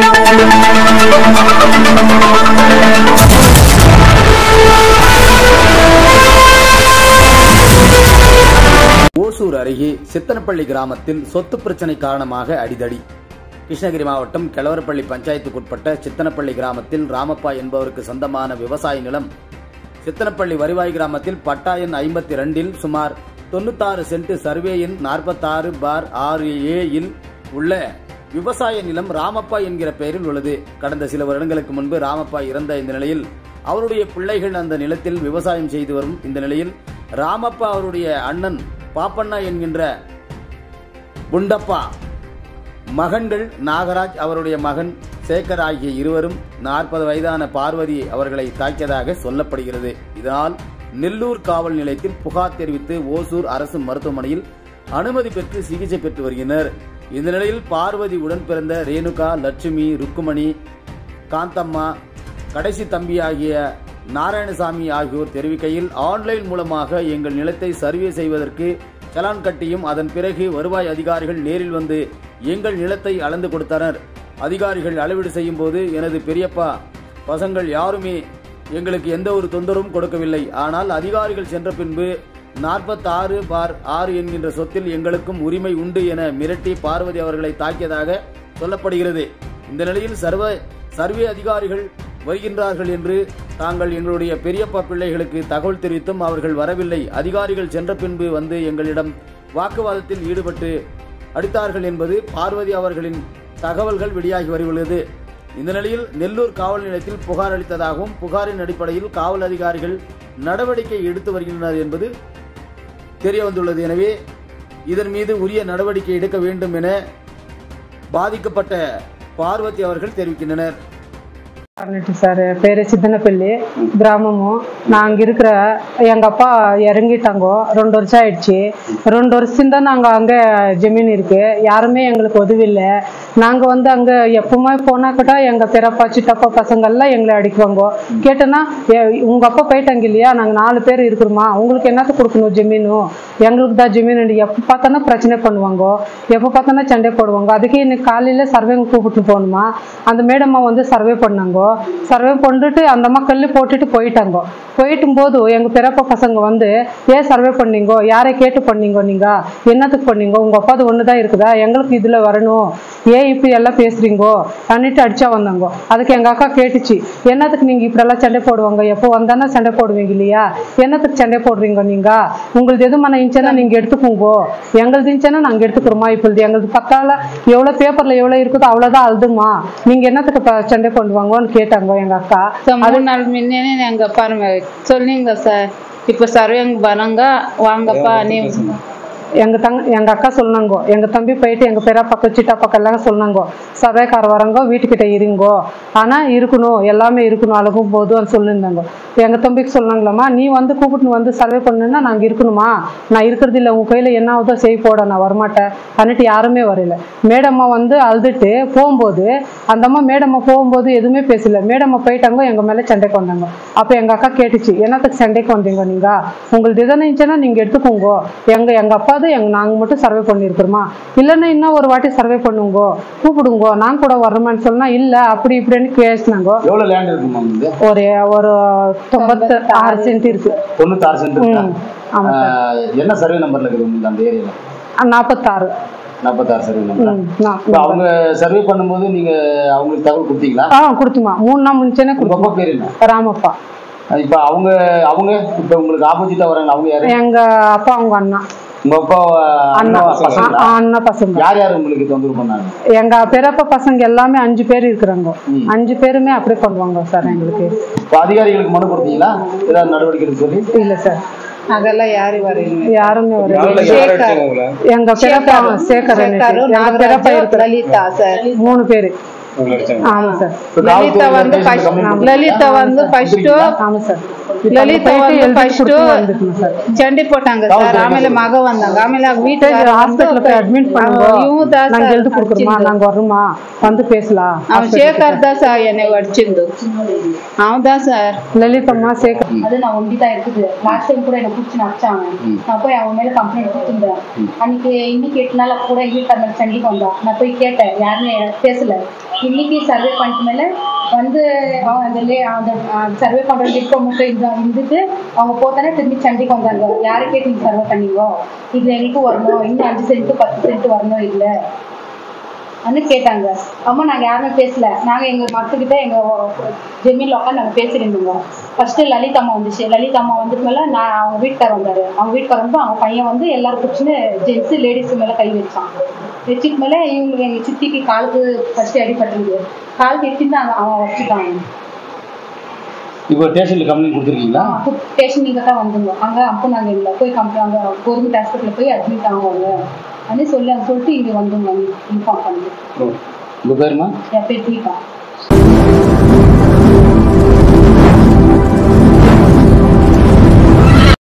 ஓசூர் அருகே சித்தனப்பள்ளி கிராமத்தில் சொத்து பிரச்சனை காரணமாக அடிதடி. கிருஷ்ணகிரி மாவட்டம் கெலவரப்பள்ளி பஞ்சாயத்துக்குட்பட்ட சித்தனப்பள்ளி கிராமத்தில் ராமப்பா என்பவருக்கு சொந்தமான விவசாய நிலம் சித்தனப்பள்ளி வருவாய் கிராமத்தில் பட்டா எண் 52 சுமார் 96 சென்ட் சர்வே எண் 46/6A இல் உள்ள விவசாய நிலம் ராமப்பா என்கிற பெயரில் உள்ளது. கடந்த சில வருடங்களுக்கு முன்பு ராமப்பா இறந்த இந்த நிலையில் அவருடைய பிள்ளைகள் அந்த நிலத்தில் விவசாயம் செய்து வரும் இந்த நிலையில் ராமப்பா அவருடைய அண்ணன் பாப்பண்ணா என்கின்ற புண்டப்பா மகன்கள் நாகராஜ் அவருடைய மகன் சேகர் ஆகிய இருவரும் 40 வயதான பார்வதி அவர்களை தாக்கியதாக சொல்லப்படுகிறது. இதனால் நெல்லூர் காவல் நிலையத்தில் புகார் தெரிவித்து ஓசூர் அரசு மருத்துவமனையில் அனுமதி பெற்று சிகிச்சை பெற்று வருகின்றனர். இந்த நிலையில் பார்வதி உடன் பிறந்த ரேணுகா, லட்சுமி, ருக்குமணி, காந்தம்மா, கடைசி தம்பி ஆகிய நாராயணசாமி ஆகியோர் தெரிவிக்கையில், ஆன்லைன் மூலமாக எங்கள் நிலத்தை சர்வே செய்வதற்கு சலான் கட்டியும் அதன் பிறகு வருவாய் அதிகாரிகள் நேரில் வந்து எங்கள் நிலத்தை அளந்து கொடுத்தனர். அதிகாரிகள் அளவீடு செய்யும் போது எனது பெரியப்பா பசங்கள் யாருமே எங்களுக்கு எந்த ஒரு தொந்தரவும் கொடுக்கவில்லை. ஆனால் அதிகாரிகள் சென்ற பின்பு 46/6 என்கின்ற சொத்தில் எங்களுக்கும் உரிமை உண்டு என மிரட்டி பார்வதி அவர்களை தாக்கியதாக சொல்லப்படுகிறது. இந்த நிலையில் சர்வே அதிகாரிகள் வருகின்றார்கள் என்று தாங்கள் எங்களுடைய பெரியப்பா பிள்ளைகளுக்கு தகவல் தெரிவித்தும் அவர்கள் வரவில்லை. அதிகாரிகள் சென்ற பின்பு வந்து எங்களிடம் வாக்குவாதத்தில் ஈடுபட்டு அடித்தார்கள் என்பது பார்வதி அவர்களின் தகவல்கள் வெளியாகி வருகிறது. இந்த நிலையில் நெல்லூர் காவல் நிலையத்தில் புகார் அளித்ததாகவும் புகாரின் அடிப்படையில் காவல் அதிகாரிகள் நடவடிக்கை எடுத்து வருகின்றனர் என்பது தெரிய வந்துள்ளது. எனவே இதன் மீது உரிய நடவடிக்கை எடுக்க வேண்டும் என பாதிக்கப்பட்ட பார்வதி அவர்கள் தெரிவிக்கின்றனர். சார் பேரு சித்தனப்பள்ளி கிராமமும் நாங்கள் இருக்கிற எங்கள் அப்பா இறங்கிட்டாங்கோ 2 வருஷம் ஆயிடுச்சு. 2 வருஷம் தான் நாங்கள் அங்கே ஜமீன் இருக்கு. யாருமே எங்களுக்கு உதவி இல்லை. நாங்கள் வந்து அங்கே எப்பவுமே போனாக்கிட்டா எங்கள் பெரியப்பா சித்தப்பா பசங்கள்லாம் எங்களை அடிக்குவாங்கோ. கேட்டோன்னா உங்கள் அப்பா போயிட்டாங்க இல்லையா, நாங்கள் 4 பேர் இருக்கிறோமா, உங்களுக்கு என்னத்த கொடுக்கணும் ஜமீனும், எங்களுக்கு தான் ஜமீன். எப்போ பார்த்தோன்னா பிரச்சனை பண்ணுவாங்கோ, எப்போ பார்த்தோன்னா சண்டை போடுவாங்க. அதுக்கு இன்னைக்கு காலையில் சர்வேங்க கூப்பிட்டு போகணுமா, அந்த மேடம்மா வந்து சர்வே பண்ணாங்கோ. சர்வே பண்ணிட்டு அந்த அம்மா கல்லு போட்டுட்டு போயிட்டாங்க. போயிட்டும் போது எங்க பெரியப்பா பசங்க வந்து ஏன் சர்வே பண்ணீங்கோ, யாரை கேட்டு பண்ணீங்கோ, நீங்க என்னத்துக்கு பண்ணீங்கோ, உங்க அப்பா அது ஒண்ணுதான் இருக்குதா, எங்களுக்கு இதுல வரணும், ஏன் இப்படி எல்லாம் பேசுறீங்கோ அன்னிட்டு அடிச்சா வந்தாங்க. அதுக்கு எங்க அக்கா கேட்டுச்சு, என்னத்துக்கு நீங்க இப்படி எல்லாம் சண்டை போடுவாங்க, எப்போ வந்தானா சண்டை போடுவீங்க இல்லையா, என்னத்துக்கு சண்டை போடுறீங்க, நீங்க உங்களுக்கு எது மன இன்ச்சனா நீங்க எடுத்துக்கோங்கோ, எங்களுக்கு இன்ச்சனா நாங்க எடுத்துக்கிறோமா, இப்பொழுது எங்களுக்கு பத்தால எவ்வளவு பேப்பர்ல எவ்வளவு இருக்குதோ அவ்வளவுதான் அழுதுமா, நீங்க என்னத்துக்கு சண்டை பண்ணுவாங்கன்னு கேட்டாங்க எங்க அக்கா. 3 நாள் முன்னே எங்க பாருங்க சொன்னீங்க சார், இப்ப சர்வேங்க வராங்க வாங்கப்பா நீ எங்க அக்கா சொன்னாங்க, எங்க தம்பி போயிட்டு எங்க பெரியப்பா சித்தப்பா எல்லாம் சொன்னாங்க, சர்வேக்கார வரங்கோ வீட்டுக்கிட்ட இருங்கோ, ஆனா இருக்கணும் எல்லாமே இருக்கணும் அழகும் போதும் சொல்லியிருந்தாங்க. எங்க தம்பிக்கு சொன்னாங்களாமா, நீ வந்து கூப்பிட்டு வந்து சர்வே பண்ணுன்னா நாங்க இருக்கணுமா, நான் இருக்கிறது இல்லை, உங்க கையில என்ன ஆகுதோ செய் போட, நான் வரமாட்டேன் அன்னிட்டு யாருமே வரல. மேடம்மா வந்து அழுதுட்டு போகும்போது அந்த அம்மா மேடம்மா போகும்போது எதுவுமே பேசல. மேடம்மா போயிட்டாங்க, எங்க மேல சண்டைக்கு வந்தாங்க. அப்ப எங்க அக்கா கேட்டுச்சு, என்னத்துக்கு சண்டைக்கு வந்தீங்க, நீங்க உங்களுக்கு எதனா இருந்துச்சுன்னா நீங்க எடுத்துக்கோங்க, எங்க அப்பா நாங்க மட்டும் சர்வே பண்ணிருக்கிறோமா, இல்லன்னா இன்னும் ஒரு வாட்டி சர்வே பண்ணுங்க கூப்பிடுங்க நான் கூட வர்றோமான்னு சொன்னா இல்ல அப்படி இப்படின்னு பேசினாங்க. ஒரு 96 சென்ட் இருக்கு. 96 சென்ட் என்ன சர்வே நம்பர்ல இருக்கு அந்த ஏரியால? 46 சர்வே நம்பர். அவங்க சர்வே பண்ணும்போது நீங்க அவங்களுக்கு தகவல் கொடுத்தீங்களா? கொடுத்துமா 3 நாள் முன்னே. உங்க பேர் என்ன? ராமப்பா. இப்ப அவங்க இப்ப உங்களுக்கு ஆப்போசிட்டா வராங்க, அவங்க யாரு? எங்க அப்பா அவங்க அண்ணா. உங்க அப்பா அண்ணா பசங்க யார் யார் உங்களுக்கு தொந்தரவு பண்ணாங்க? எங்க பெரியப்பா பசங்க எல்லாமே 5 பேர் இருக்கிறாங்க. 5 பேருமே அப்படியே பண்ணுவாங்க சார். எங்களுக்கு அதிகாரிகளுக்கு மனு கொடுத்தீங்களா ஏதாவது நடவடிக்கை சொல்லி? இல்ல சார், அதெல்லாம் யாருமே வரல. எங்க பெரியப்பா சேகர், லலிதா சார் 3 பேரு. ஆமா சார். லலிதா வந்து ஃபர்ஸ்ட் சண்டை போட்டாங்க சார். ஆಮೇಲೆ மக வந்தாங்க. ஆಮೇಲೆ வீட்டுக்கு ஹாஸ்பிடல்ல போய் அட்மிட் பண்ணாங்க. நாங்க எழுதி கொடுக்குறோமா, நாங்க வரோமா வந்து பேசலாம். அவன் சேகர் தான் சார் என்னை அடிச்சிருந்து. அவன் தான் சார் லலிதம்மா சேகர். அது நான் ஒண்டிதான் இருக்குது. லாஸ்ட் டைம் கூட என்ன பிடிச்சி நடிச்சாங்க. நான் போய் அவன் மேல கம்ப்ளைண்ட் கொடுத்துருந்தேன். அன்னைக்கு இன்னைக்கு 8 நாள் கூட வீட்டுக்காரங்க சண்டைக்கு வந்தான். நான் போய் கேட்டேன், யாருமே பேசல. இன்னைக்கு சர்வே பண்ணிட்டு மேலே வந்து அந்த சர்வே பண்ணுறது இப்போ மட்டும் இருந்துட்டு அவங்க போத்தானே திரும்பி சண்டைக்கு வந்தாங்க. யாரை கேட்டு நீங்கள் சர்வே பண்ணீங்கோ, இது எங்களுக்கும் வரணும், இன்னும் 5 சென்ட் 10 சென்ட் வரணும் இல்லை வந்து கேட்டாங்க. அம்மா நாங்கள் யாருமே பேசல, நாங்கள் எங்கள் மரத்துக்கிட்ட எங்கள் ஜெமீனில் உட்காந்து நாங்கள் பேசியிருந்தோங்க. ஃபர்ஸ்ட்டு லலிதாம்மா வந்துச்சு. லலிதாம்மா வந்துட்டு மேலே நான் அவங்க வீட்டுக்கார் வந்தார். அவங்க வீட்டுக்கார் வந்து அவங்க பையன் வந்து எல்லாரும் பிடிச்சின்னு ஜென்ஸு லேடிஸு மேலே கை வச்சான். வச்சுட்டு மேலே இவங்களுக்கு எங்கள் சித்திக்கு காலுக்கு ஃபர்ஸ்ட்டு அடிபட்டுருது. காலுக்கு எடுத்துட்டு அவன் வச்சுட்டாங்க. இப்போ ஸ்டேஷனில் கம்ப்ளைண்ட் கொடுத்துருக்கீங்களா? ஸ்டேஷன் நீங்கள் தான் வந்துங்க. அங்கே அப்போ நாங்கள் இல்லை போய் அங்கே கவர்மெண்ட் ஹாஸ்பிட்டலில் போய் அட்மிட் ஆகுவாங்க அப்படின்னு சொல்லிட்டு இங்கே வந்துங்க இன்ஃபார்ம் பண்ணி. உங்கள் பேருமா? என் பேர் தீபா.